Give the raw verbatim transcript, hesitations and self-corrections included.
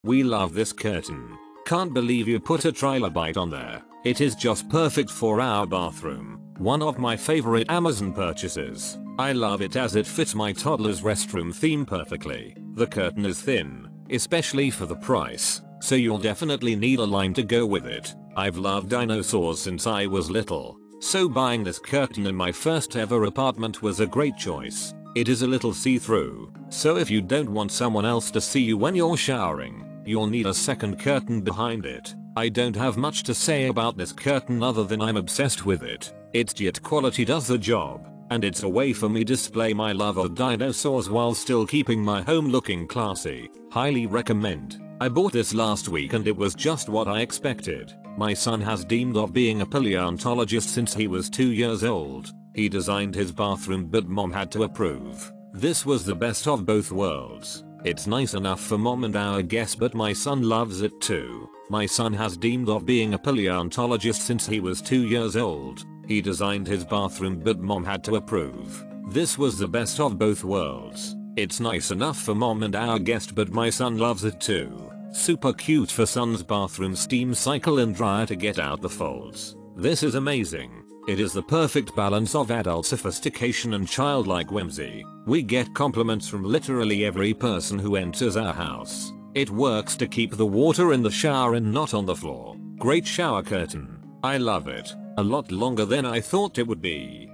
We love this curtain. Can't believe you put a trilobite on there. It is just perfect for our bathroom. One of my favorite Amazon purchases. I love it as it fits my toddler's restroom theme perfectly. The curtain is thin, especially for the price, so you'll definitely need a line to go with it. I've loved dinosaurs since I was little, so buying this curtain in my first ever apartment was a great choice. It is a little see-through, so if you don't want someone else to see you when you're showering, you'll need a second curtain behind it. I don't have much to say about this curtain other than I'm obsessed with it. Its jet quality does the job, and it's a way for me to display my love of dinosaurs while still keeping my home looking classy. Highly recommend. I bought this last week and it was just what I expected. My son has dreamed of being a paleontologist since he was two years old. He designed his bathroom but mom had to approve. This was the best of both worlds. It's nice enough for mom and our guests, but my son loves it too. My son has dreamed of being a paleontologist since he was two years old. He designed his bathroom but mom had to approve. This was the best of both worlds. It's nice enough for mom and our guest, but my son loves it too. Super cute for son's bathroom steam cycle and dryer to get out the folds. This is amazing. It is the perfect balance of adult sophistication and childlike whimsy. We get compliments from literally every person who enters our house. It works to keep the water in the shower and not on the floor. Great shower curtain. I love it. A lot longer than I thought it would be.